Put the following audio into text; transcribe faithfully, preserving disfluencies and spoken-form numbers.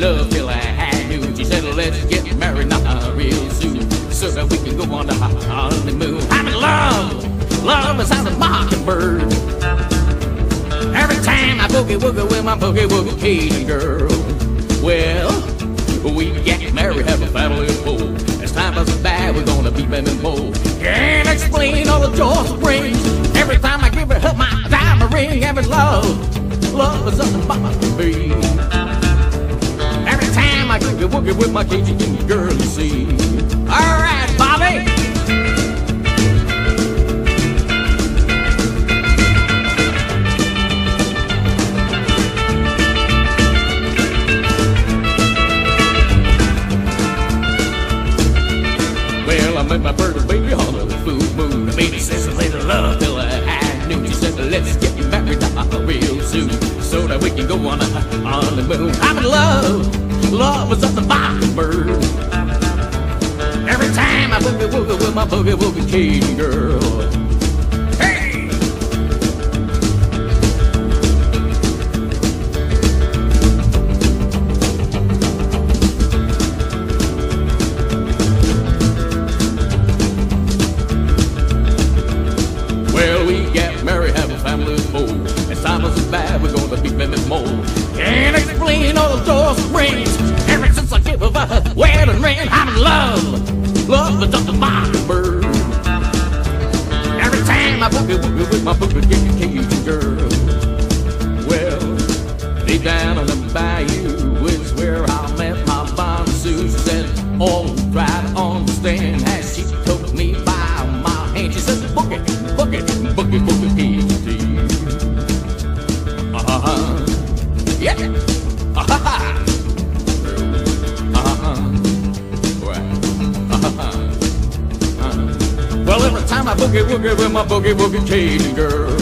love till I had you. She said, let's get married now real soon, so that we can go on the honeymoon. I'm in love, love is how the mockingbird. Every time I boogie woogie with my boogie woogie Cajun girl. Well, we get married, have a family of four. As time passes by, we're gonna be men and more. Can't explain all the joys it brings. Every time I give her my diamond ring, every love, love is something about me. Every time I boogie woogie with my Cajun girl, you see. All right, Bobby. Well, I met my bird baby on a full moon. The baby says a little love till I had noon. She said, let's get married now real soon, so that we can go on a, on the moon. I'm in love, love is up the mockingbird. Every time I boogie woogie with my boogie woogie Cajun girl. Hey! Well, we get married, have a family of four. As time is bad, we're gonna be men and more. Can't explain all the joys it brings. Ever since I gave her a wedding ring, I'm in love, love is just a mockingbird. Every time I boogie woogie with my boogie Cajun girl. Well, deep down on the bayou is where I met my Bonnie Sue. She said, oh, try to understand, as she took me by my hand. She said, boogie, boogie, boogie, boogie Cajun. Uh-huh, yeah, uh-huh. Well, every time I boogie woogie with my boogie woogie Cajun girl.